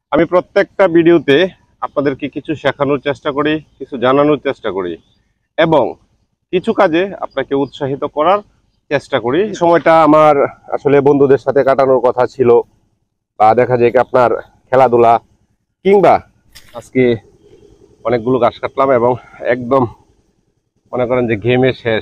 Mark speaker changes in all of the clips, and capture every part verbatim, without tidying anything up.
Speaker 1: আমি প্রত্যেকটা ভিডিওতে আপনাদেরকে কিছু শেখানোর চেষ্টা করি, কিছু জানানোর চেষ্টা করি এবং কিছু কাজে আপনাকে উৎসাহিত করার চেষ্টা করি। এই সময়টা আমার আসলে বন্ধুদের সাথে কাটানোর কথা ছিল, বা দেখা যায় কি আপনার খেলাধুলা কিংবা আজকে অনেকগুলো গাছ কাটলাম এবং একদম মনে করেন যে ঘেমে শেষ।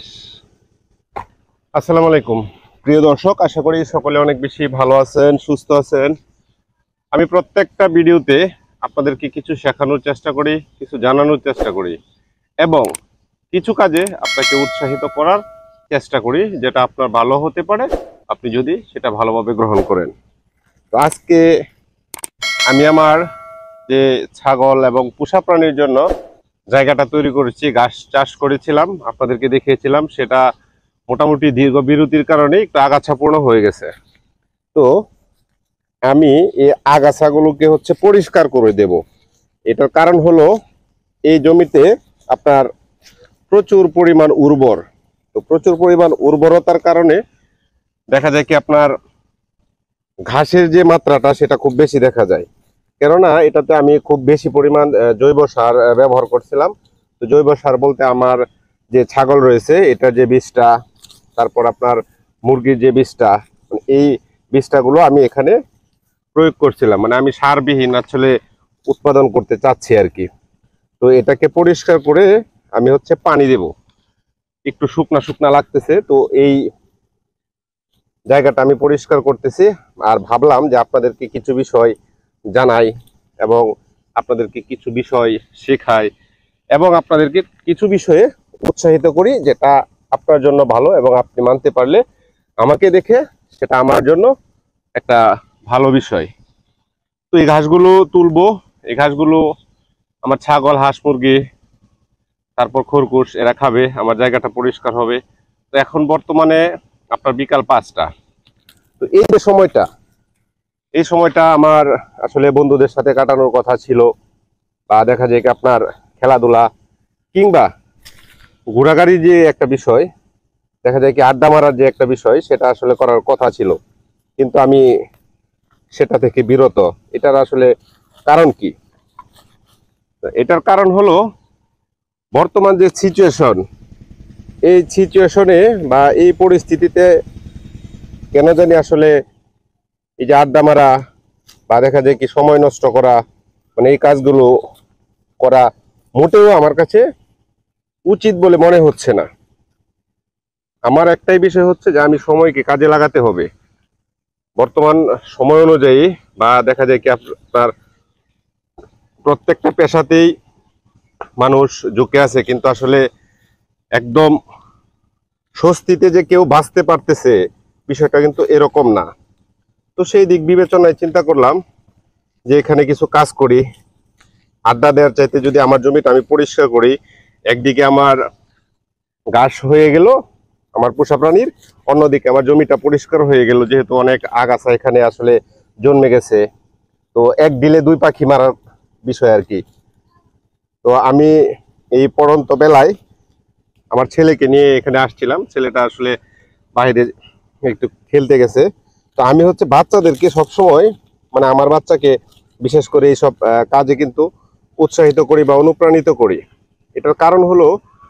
Speaker 1: আসসালামু আলাইকুম প্রিয় দর্শক, আশা করি সকলে অনেক বেশি ভালো আছেন, সুস্থ আছেন। আমি প্রত্যেকটা ভিডিওতে আপনাদেরকে কিছু শেখানোর চেষ্টা করি, কিছু জানানোর চেষ্টা করি এবং কিছু কাজে আপনাকে উৎসাহিত করার চেষ্টা করি, যেটা আপনার ভালো হতে পারে আপনি যদি সেটা ভালোভাবে গ্রহণ করেন। তো আজকে আমি আমার যে ছাগল এবং পোষা প্রাণীর জন্য জায়গাটা তৈরি করেছি, ঘাস চাষ করেছিলাম, আপনাদেরকে দেখিয়েছিলাম, সেটা মোটামুটি দীর্ঘ বিরতির কারণে একটু আগাছাপূর্ণ হয়ে গেছে। তো আমি এই আগাছাগুলোকে হচ্ছে পরিষ্কার করে দেব। এটার কারণ হলো এই জমিতে আপনার প্রচুর পরিমাণ উর্বর, তো প্রচুর পরিমাণ উর্বরতার কারণে দেখা যায় কি আপনার ঘাসের যে মাত্রাটা সেটা খুব বেশি দেখা যায়। কেননা এটাতে আমি খুব বেশি পরিমাণ জৈব সার ব্যবহার করছিলাম। তো জৈব সার বলতে আমার যে ছাগল রয়েছে এটার যে বীজটা, তারপর আপনার মুরগির যে বীজটা, এই বীজটাগুলো আমি এখানে প্রয়োগ করছিলাম। মানে আমি সারবিহীন আসলে উৎপাদন করতে চাচ্ছি আর কি। তো এটাকে পরিষ্কার করে আমি হচ্ছে পানি দেব। একটু শুকনা শুকনা লাগতেছে, তো এই জায়গাটা আমি পরিষ্কার করতেছি আর ভাবলাম যে আপনাদেরকে কিছু বিষয় জানাই এবং আপনাদেরকে কিছু বিষয় শেখাই এবং আপনাদেরকে কিছু বিষয়ে উৎসাহিত করি, যেটা আপনার জন্য ভালো এবং আপনি মানতে পারলে আমাকে দেখে সেটা আমার জন্য একটা ভালো বিষয়। তো এই ঘাসগুলো তুলবো, এই ঘাসগুলো আমার ছাগল, হাঁস, মুরগি, তারপর খরগোশ এরা খাবে, আমার জায়গাটা পরিষ্কার হবে। তো এখন বর্তমানে আপনার বিকাল পাঁচটা। তো এই যে সময়টা, এই সময়টা আমার আসলে বন্ধুদের সাথে কাটানোর কথা ছিল, বা দেখা যায় কি আপনার খেলাধুলা কিংবা ঘোরাঘুরির যে একটা বিষয়, দেখা যায় কি আড্ডা মারার যে একটা বিষয়, সেটা আসলে করার কথা ছিল, কিন্তু আমি সেটা থেকে বিরত। এটার আসলে কারণ কি? এটার কারণ হলো বর্তমান যে সিচুয়েশন, এই সিচুয়েশনে বা এই পরিস্থিতিতে কেন জানি আসলে এই যে আড্ডা মারা বা দেখা যায় কি সময় নষ্ট করা, মানে এই কাজগুলো করা মোটেও আমার কাছে উচিত বলে মনে হচ্ছে না। আমার একটাই বিষয় হচ্ছে যে আমি সময়কে কাজে লাগাতে হবে। বর্তমান সময় অনুযায়ী বা দেখা যায় কি আপনার প্রত্যেকটা পেশাতেই মানুষ ঝুঁকে আছে, কিন্তু আসলে একদম স্বস্তিতে যে কেউ বাঁচতে পারতেছে বিষয়টা কিন্তু এরকম না। তো সেই দিক বিবেচনায় চিন্তা করলাম যে এখানে কিছু কাজ করি। আড্ডা দেওয়ার চাইতে যদি আমার জমিটা আমি পরিষ্কার করি, একদিকে আমার ঘাস হয়ে গেল আমার পোষা প্রাণীর, অন্যদিকে আমার জমিটা পরিষ্কার হয়ে গেল, যেহেতু অনেক আগাছা এখানে আসলে জন্মে গেছে। তো এক দিলে দুই পাখি মারার বিষয় আর কি। তো আমি এই পড়ন্ত বেলায় আমার ছেলেকে নিয়ে এখানে আসছিলাম, ছেলেটা আসলে বাইরে একটু খেলতে গেছে। তো আমি হচ্ছে বাচ্চাদেরকে সবসময়, মানে আমার বাচ্চাকে বিশেষ করে এইসব কাজে কিন্তু উৎসাহিত করি বা অনুপ্রাণিত করি। এটার কারণ হলো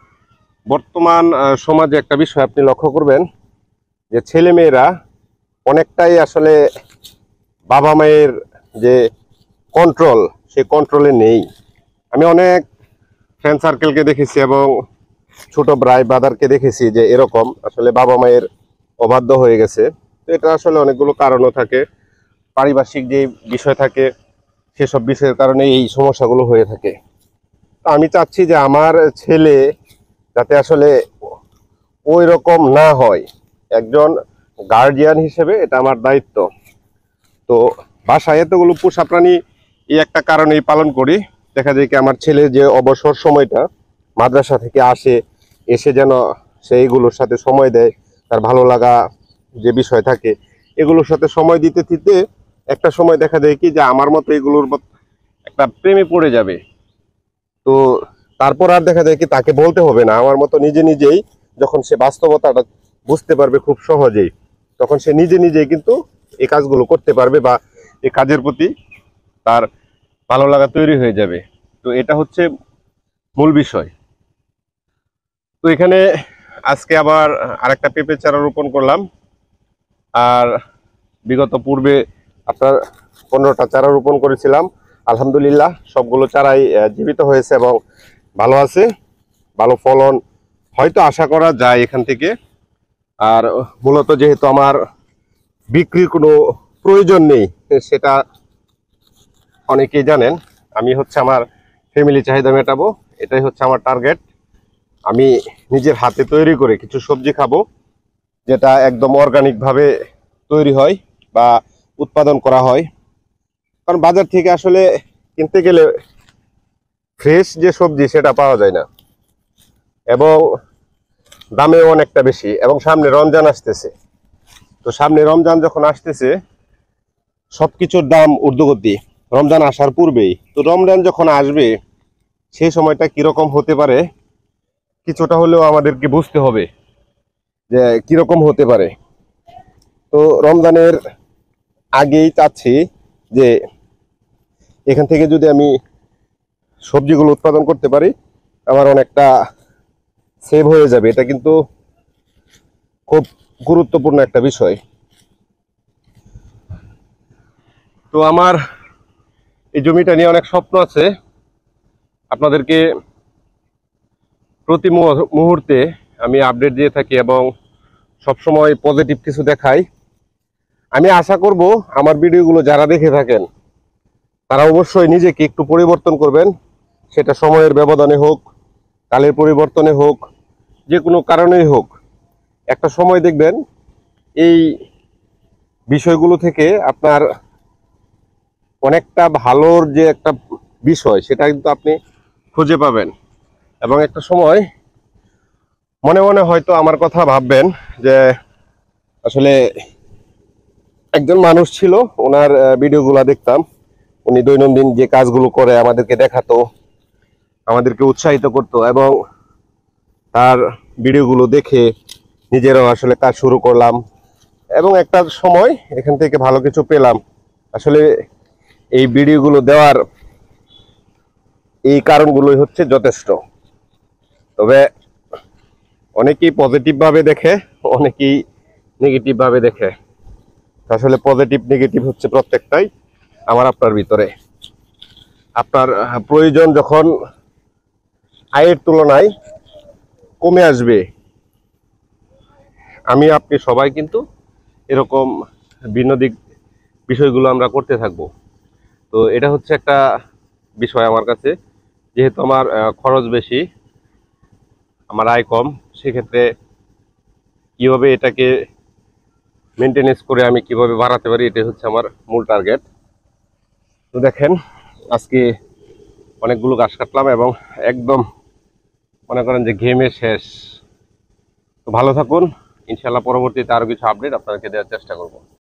Speaker 1: বর্তমান সমাজে একটা বিষয় আপনি লক্ষ্য করবেন যে ছেলে মেয়েরা অনেকটাই আসলে বাবা মায়ের যে কন্ট্রোল, সেই কন্ট্রোলে নেই। আমি অনেক ফ্রেন্ড সার্কেলকে দেখেছি এবং ছোট ভাই ব্রাদারকে দেখেছি যে এরকম আসলে বাবা মায়ের অবাধ্য হয়ে গেছে। তো এটা আসলে অনেকগুলো কারণও থাকে, পারিপার্শ্বিক যে বিষয় থাকে সেসব বিষয়ের কারণে এই সমস্যাগুলো হয়ে থাকে। তো আমি চাচ্ছি যে আমার ছেলে যাতে আসলে ওই রকম না হয়, একজন গার্জিয়ান হিসেবে এটা আমার দায়িত্ব। তো বাসায় এতগুলো পোষা প্রাণী এই একটা কারণেই পালন করি। দেখা যায় কি আমার ছেলে যে অবসর সময়টা মাদ্রাসা থেকে আসে, এসে যেন সেইগুলোর সাথে সময় দেয়, তার ভালো লাগা যে বিষয় থাকে এগুলোর সাথে সময় দিতে দিতে একটা সময় দেখা যায় কি যে আমার মতো এগুলোর একটা প্রেমে পড়ে যাবে। তো তারপর আর দেখা যায় কি তাকে বলতে হবে না, আমার মতো নিজে নিজেই যখন সে বাস্তবতাটা বুঝতে পারবে খুব সহজেই, তখন সে নিজে নিজেই কিন্তু এই কাজগুলো করতে পারবে বা এই কাজের প্রতি তার ভালো লাগা তৈরি হয়ে যাবে। তো এটা হচ্ছে মূল বিষয়। তো এখানে আজকে আবার আরেকটা পেঁপে চারা রোপণ করলাম। আর বিগত পূর্বে আপনার পনেরোটা চারা রোপণ করেছিলাম। আলহামদুলিল্লাহ সবগুলো চারাই আহ, জীবিত হয়েছে এবং ভালো আছে, ভালো ফলন হয়তো আশা করা যায় এখান থেকে। আর মূলত যেহেতু আমার বিক্রির কোনো প্রয়োজন নেই, সেটা অনেকেই জানেন। আমি হচ্ছে আমার ফ্যামিলি চাহিদা মেটাবো, এটাই হচ্ছে আমার টার্গেট। আমি নিজের হাতে তৈরি করে কিছু সবজি খাবো, যেটা একদম অর্গানিক ভাবে তৈরি হয় বা উৎপাদন করা হয়। কারণ বাজার থেকে আসলে কিনতে গেলে ফ্রেশ যে সবজি সেটা পাওয়া যায় না, এবং দামেও অনেকটা বেশি। এবং সামনে রমজান আসতেছে, তো সামনে রমজান যখন আসতেছে সবকিছুর দাম ঊর্ধ্বগতি রমজান আসার পূর্বেই। তো রমজান যখন আসবে সেই সময়টা কিরকম হতে পারে কিছুটা হলেও আমাদেরকে বুঝতে হবে যে কিরকম হতে পারে। তো রমজানের আগেই চাচ্ছি যে এখান থেকে যদি আমি সবজিগুলো উৎপাদন করতে পারি আমার অনেকটা সেভ হয়ে যাবে। এটা কিন্তু খুব গুরুত্বপূর্ণ একটা বিষয়। তো আমার এই জমিটা নিয়ে অনেক স্বপ্ন আছে। আপনাদেরকে প্রতি মুহ- মুহূর্তে আমি আপডেট দিয়ে থাকি এবং সবসময় পজিটিভ কিছু দেখাই। আমি আশা করব আমার ভিডিওগুলো যারা দেখে থাকেন তারা অবশ্যই নিজেকে একটু পরিবর্তন করবেন। সেটা সময়ের ব্যবধানে হোক, কালের পরিবর্তনে হোক, যে কোনো কারণেই হোক। একটা সময় দেখবেন এই বিষয়গুলো থেকে আপনার অনেকটা ভালোর যে একটা বিষয় সেটা কিন্তু আপনি খুঁজে পাবেন। এবং একটা সময় মনে মনে হয়তো আমার কথা ভাববেন যে আসলে একজন মানুষ ছিল, ওনার ভিডিওগুলো দেখতাম, উনি দৈনন্দিন যে কাজগুলো করে আমাদেরকে দেখাতো, আমাদেরকে উৎসাহিত করতো, এবং তার ভিডিওগুলো দেখে নিজেরাও আসলে কাজ শুরু করলাম এবং একটা সময় এখান থেকে ভালো কিছু পেলাম। আসলে এই ভিডিওগুলো দেওয়ার এই কারণগুলোই হচ্ছে যথেষ্ট। তবে অনেকেই পজিটিভ ভাবে দেখে, অনেকেই নেগেটিভ ভাবে দেখে। আসলে পজিটিভ নেগেটিভ হচ্ছে প্রত্যেকটাই আমার আপনার ভিতরে। আপনার আহ, প্রয়োজন যখন আয়ের তুলনায় কমে আসবে, আমি আপনি সবাই কিন্তু এরকম ভিন্ন দিক বিষয়গুলো আমরা করতে থাকবো। তো এটা হচ্ছে একটা বিষয় আমার কাছে। যেহেতু আমার আহ, খরচ বেশি, আমার আয় কম, সেক্ষেত্রে কিভাবে এটাকে মেনটেনেন্স করে আমি কিভাবে বাড়াতে পারি, এটাই হচ্ছে আমার মূল টার্গেট। তো দেখেন আজকে অনেকগুলো গাছ কাটলাম এবং একদম মনে করেন যে ঘেমে শেষ। তো ভালো থাকুন, ইনশাল্লাহ পরবর্তীতে আরো কিছু আপডেট আপনাদেরকে দেওয়ার চেষ্টা করব।